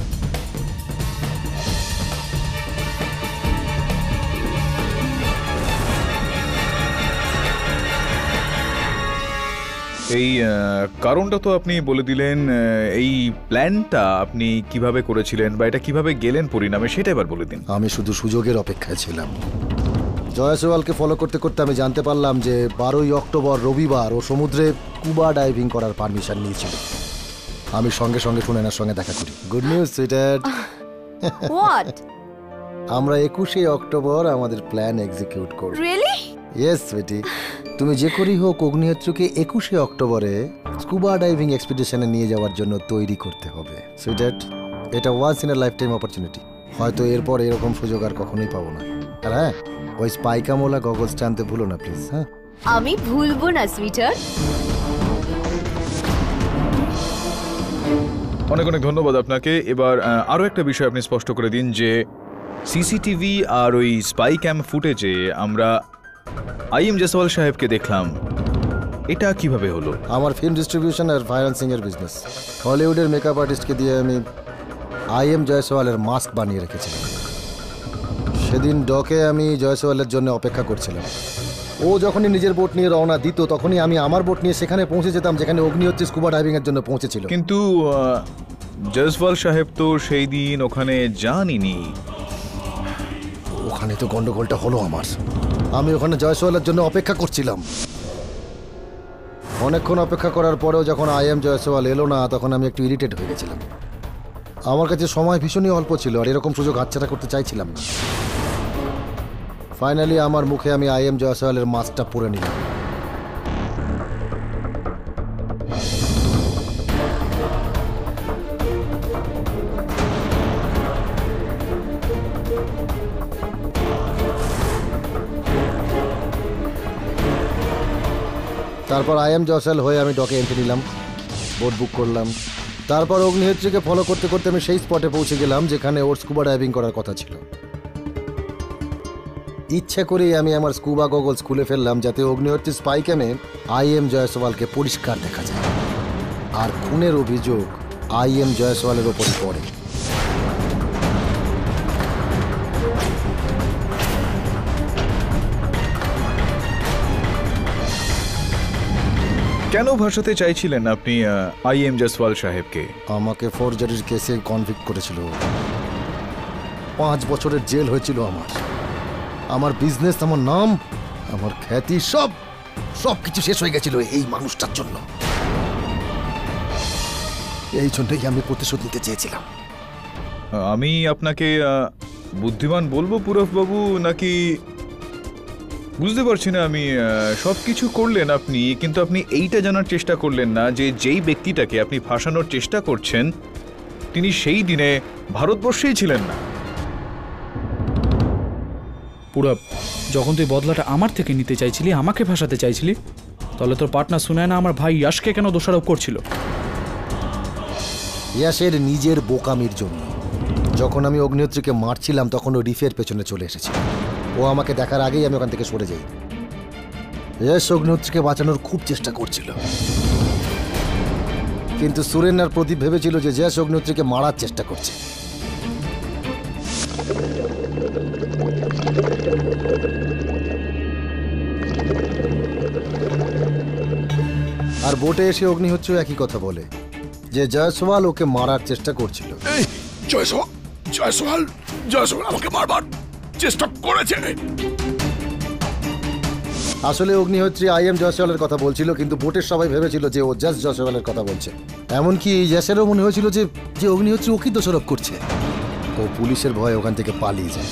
এই কারণটা তো আপনি বলে দিলেন। এই প্ল্যানটা আপনি কিভাবে করেছিলেন বা এটা কিভাবে গেলেন পরিণামে, সেটা এবার বলে দিন। আমি শুধু সুযোগের অপেক্ষায় ছিলাম। জয়সওয়ালকে ফলো করতে করতে আমি জানতে পারলাম যে 12ই অক্টোবর রবিবার ও সমুদ্রে স্কুবা ডাইভিং করার পারমিশন নিয়েছিল। আমি সঙ্গে সঙ্গে সুনয়নার সঙ্গে দেখা করি। Good news sweetheart. হোয়াট? আমরা 21শে অক্টোবর আমাদের প্ল্যান এক্সিকিউট করব। রিয়েলি? Yes sweety. তুমি যে করেই হোক অগ্নিহোত্রীকে 21শে অক্টোবরে স্কুবা ডাইভিং এক্সপিডিশনে নিয়ে যাওয়ার জন্য তৈরি করতে হবে। সুইটহার্ট, এটা once in a life time opportunity. হয়তো এরপর এরকম সুযোগ আর কখনোই পাবো না। আর হ্যাঁ, ওই স্পাইকামোলা গগলসটা আনতে ভুলো না প্লিজ। হ্যাঁ, আমি ভুলবো না সুইটার। অনেক অনেক ধন্যবাদ আপনাকে। এবার আরও একটা বিষয় আপনি স্পষ্ট করে দিন যে সিসিটিভি আর ওই স্পাই ক্যাম ফুটেজে আমরা আইএম জয়সওয়াল সাহেবকে দেখলাম, এটা কিভাবে হলো? আমার ফিল্ম ডিস্ট্রিবিউশন আর ফাইন্যান্সিং এর বিজনেস। হলিউডের মেকআপ আর্টিস্টকে দিয়ে আমি আইএম জয়সওয়ালের মাস্ক বানিয়ে রেখেছিলাম। সেদিন ডকে আমি জয়সওয়ালের জন্য অপেক্ষা করছিলাম। ও যখনই নিজের বোট নিয়ে রওনা দিত তখনই আমি আমার বোট নিয়ে সেখানে পৌঁছে যেতাম যেখানে অগ্নিহত্রী স্কুবা ডাইভিং এর জন্য পৌঁছেছিল। কিন্তু জয়সওয়াল সাহেব তো সেই দিন ওখানে যাননি। ওখানে তো গন্ডগোলটা হলো আমার। আমি ওখানে জয়সওয়ালের জন্য অপেক্ষা করছিলাম। অনেকক্ষণ অপেক্ষা করার পরেও যখন আইএম জয়সওয়াল এলো না তখন আমি একটু ইরিটেট হয়ে গেছিলাম। আমার কাছে সময় ভীষণই অল্প ছিল আর এরকম সুযোগ হাতছাড়া করতে চাইছিলাম না। ফাইনালি আমার মুখে আমি আইএম জয়সওয়ালের মাস্কটা পরে নিলাম। তারপর আইএম জয়সওয়াল হয়ে আমি ডকে এন্ট্রি নিলাম, বোট বুক করলাম। তারপর অগ্নিহত্রীকে ফলো করতে করতে আমি সেই স্পটে পৌঁছে গেলাম যেখানে ওর স্কুবা ডাইভিং করার কথা ছিল। ইচ্ছে করেই আমি আমার স্কুবা গগলস খুলে ফেললাম যাতে অগ্নিহত্রী স্পাই ক্যামে আইএম জয়সওয়ালকে পরিষ্কার দেখা যায় আর খুনের অভিযোগ আইএম জয়সওয়ালের ওপর পড়ে। কেন ভাসাতে চাইছিলেন আপনি আইএম জয়সওয়াল সাহেবকে? আমাকে ফোরজারির কেসে কনভিক্ট করেছিল। 5 বছরের জেল হয়েছিল আমার। আমার বিজনেস, আমার নাম, আমার খ্যাতি সব কিছু শেষ হয়ে গেছিল এই মানুষটার জন্য। এই জন্যই আমি প্রতিশোধ নিতে চেয়েছিলাম। আমি আপনাকে বুদ্ধিমান বলবো পুরফ বাবু, নাকি বুঝতে পারছি না আমি। সব কিছু করলেন আপনি, কিন্তু আপনি এইটা জানার চেষ্টা করলেন না যে যেই ব্যক্তিটাকে আপনি ফাঁসানোর চেষ্টা করছেন তিনি সেই দিনে ভারতবর্ষেই ছিলেন না। পুরব, যখন তুই বদলাটা আমার থেকে নিতে চাইছিলি, আমাকে ফাঁসাতে চাইছিলি, তাহলে তোর পার্টনার সুনায়না আমার ভাই ইয়াশকে কেন দোষারোপ করছিল? ইয়াশের নিজের বোকামির জন্য। যখন আমি অগ্নিহত্রীকে মারছিলাম তখন ও রিফের পেছনে চলে এসেছিল। ও আমাকে দেখার আগেই আমি ওখান থেকে সরে যাই। ইয়াশ অগ্নিহত্রীকে বাঁচানোর খুব চেষ্টা করছিল, কিন্তু সুরেন আর প্রদীপ ভেবেছিল যে ইয়াশ অগ্নিহত্রীকে মারার চেষ্টা করছে। আর বোটে এসে অগ্নিহত্রী একই কথা বলে যে জয়সওয়াল ওকে মারার চেষ্টা করছিল। জয়সওয়াল আমাকে মারবার চেষ্টা করেছে। আসলে অগ্নিহত্রী আইএম জয়সওয়ালের কথা বলছিল, কিন্তু বোটের সবাই ভেবেছিল যে ও জাস্ট জয়সওয়ালের কথা বলছে। এমনকি ইয়াসেরও মনে হয়েছিল যে অগ্নিহত্রী ওকে দোষারোপ করছে। ও পুলিশের ভয়ে ওখান থেকে পালিয়ে যায়।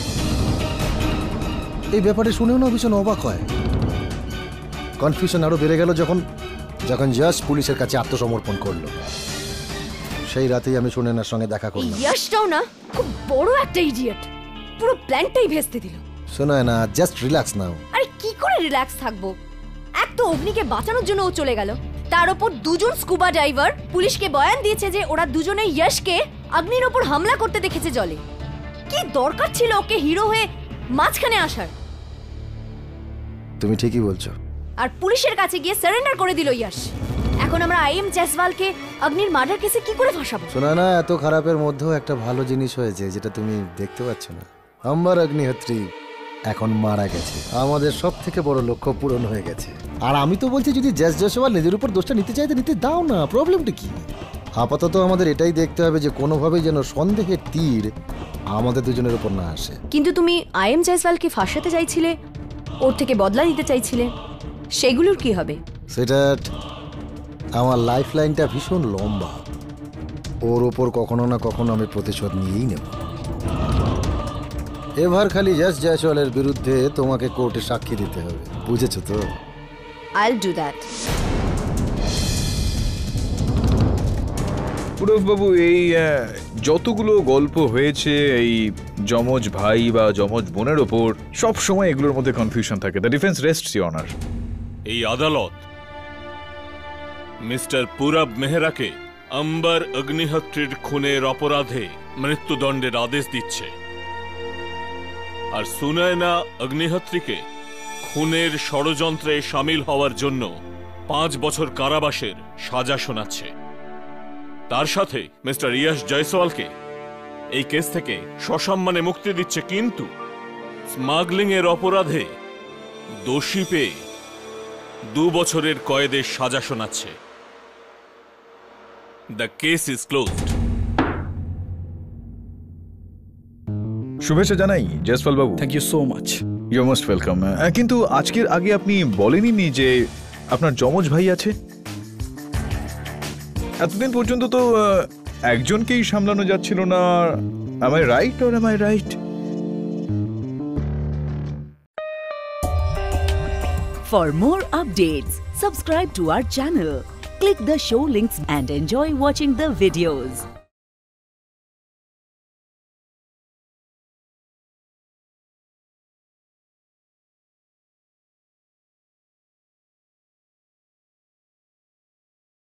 এই ব্যাপারে শুনেও না ভীষণ অবাক হয়। কনফিউশন আরো বেড়ে গেল যখন ইয়াশ পুলিশের কাছে আত্মসমর্পণ করলো। সেই রাতেই আমি সুনয়নার সঙ্গে দেখা করলাম। ইয়াশটাও না খুব বড় একটা ইডিয়েট, পুরো প্ল্যানটাই ভেস্তে দিল। Sunayana, just relax now. আরে কি করে রিল্যাক্স থাকবো? এক তো অগ্নিকে বাঁচানোর জন্য ও চলে গেল, তার উপর দুজন স্কুবা ডাইভার পুলিশকে বয়ান দিয়েছে যে ওরা দুজনেই ইয়াশকে অগ্নির উপর হামলা করতে দেখেছে জলে। কি দরকার ছিল ওকে হিরো হয়ে মাঝখানে আসার? তুমি ঠিকই বলছো। আর পুলিশের কাছে গিয়ে সারেন্ডার করে দিল ইয়াশ। এখন আমরা আইএম জয়সওয়ালকে অগ্নির মার্ডার কেসে কি করে ফাঁসাবো? সুনয়না, এত খারাপের মধ্যেও একটা ভালো জিনিস হয়েছে যেটা তুমি দেখতে পাচ্ছ না। আমার অগ্নিহত্রী এখন মারা গেছে। আমাদের সব থেকে বড় লক্ষ্য পূরণ হয়ে গেছে। আর আমি তো বলছি যদি জয়সওয়াল নিজের উপর দোষটা নিতে চাইতে নিতে দাও না, প্রবলেমটা কি? আপাতত আমাদের এটাই দেখতে হবে যে কোনোভাবেই যেন সন্দেহের তীর আমাদের দুজনের উপর না আসে। কিন্তু তুমি আইএম জয়সওয়ালকে ফাঁসাতে চাইছিলে, ওর থেকে বদলা নিতে চাইছিলে, সেগুলোর কি হবে? সেটা আমার লাইফ লাইনটা ভীষণ লম্বা। ওর ওপর কখনো না কখনো আমি প্রতিশোধ নিয়েই নেব। এবার খালি জাস্ট জয়সওয়ালের বিরুদ্ধে তোমাকে কোর্টে সাক্ষী দিতে হবে, বুঝেছো তো? I'll do that. পুরফ বাবু, এই যতগুলো গল্প হয়েছে এই যমজ ভাই বা যমজ বোনের ওপর, সব সময় এগুলোর মধ্যে কনফিউশন থাকে। The defence rests your honour. এই আদালত মিস্টার পুরব মেহরাকে অম্বর অগ্নিহোত্রীর খুনের অপরাধে মৃত্যুদণ্ডের আদেশ দিচ্ছে, আর সুনয়না অগ্নিহোত্রীকে খুনের ষড়যন্ত্রে সামিল হওয়ার জন্য 5 বছর কারাবাসের সাজা শোনাচ্ছে। তার সাথে মিস্টার ইয়াশ জয়সওয়ালকে এই কেস থেকে সসম্মানে মুক্তি দিচ্ছে, কিন্তু স্মাগলিং এর অপরাধে দোষী পেয়ে 2 বছরের কয়েদের সাজা শোনাচ্ছে। The case is closed. শুভেচ্ছা জানাই জয়সওয়াল বাবু। Thank you so much. You most welcome. কিন্তু আজকের আগে আপনি বলেননি যে আপনার যমজ ভাই আছে। এতদিন পর্যন্ত তো একজনকেই সামলানো যাচ্ছিল না। am I right or am I right? For more updates, subscribe to our channel, click the show links and enjoy watching the videos.